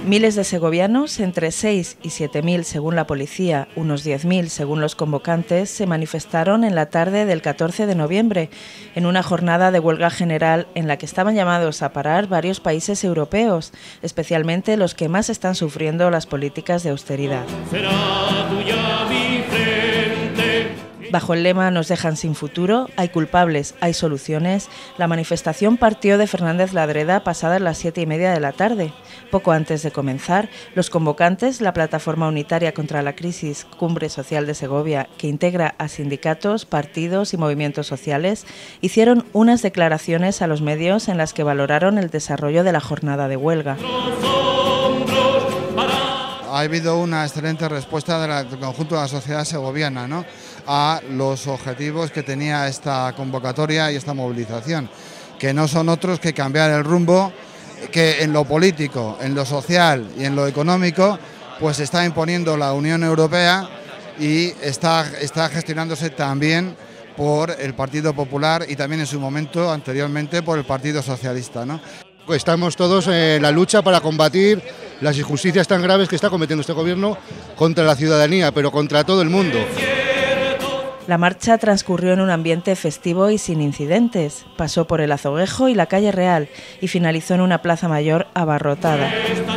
Miles de segovianos, entre 6 y 7.000 según la policía, unos 10.000 según los convocantes, se manifestaron en la tarde del 14 de noviembre, en una jornada de huelga general en la que estaban llamados a parar varios países europeos, especialmente los que más están sufriendo las políticas de austeridad. Bajo el lema "Nos dejan sin futuro, hay culpables, hay soluciones", la manifestación partió de Fernández Ladreda pasadas las 7:30 de la tarde. Poco antes de comenzar, los convocantes, la Plataforma Unitaria contra la Crisis Cumbre Social de Segovia, que integra a sindicatos, partidos y movimientos sociales, hicieron unas declaraciones a los medios en las que valoraron el desarrollo de la jornada de huelga. Ha habido una excelente respuesta del conjunto de la sociedad segoviana, ¿no?, a los objetivos que tenía esta convocatoria y esta movilización, que no son otros que cambiar el rumbo que en lo político, en lo social y en lo económico pues está imponiendo la Unión Europea y está gestionándose también por el Partido Popular y también en su momento anteriormente por el Partido Socialista, ¿no? Estamos todos en la lucha para combatir las injusticias tan graves que está cometiendo este gobierno contra la ciudadanía, pero contra todo el mundo. La marcha transcurrió en un ambiente festivo y sin incidentes. Pasó por el Azoguejo y la calle Real y finalizó en una plaza mayor abarrotada.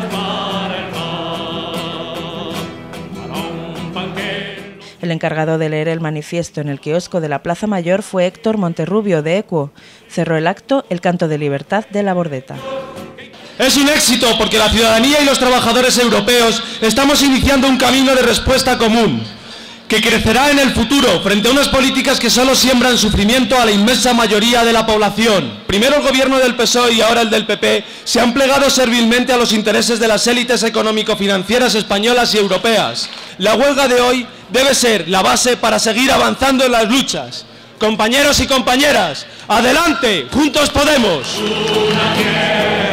El encargado de leer el manifiesto en el kiosco de la Plaza Mayor fue Héctor Monterrubio, de Equo. Cerró el acto el canto de Libertad de la Bordeta. Es un éxito porque la ciudadanía y los trabajadores europeos estamos iniciando un camino de respuesta común, que crecerá en el futuro frente a unas políticas que solo siembran sufrimiento a la inmensa mayoría de la población. Primero el gobierno del PSOE y ahora el del PP se han plegado servilmente a los intereses de las élites económico-financieras españolas y europeas. La huelga de hoy debe ser la base para seguir avanzando en las luchas. Compañeros y compañeras, ¡adelante! ¡Juntos podemos!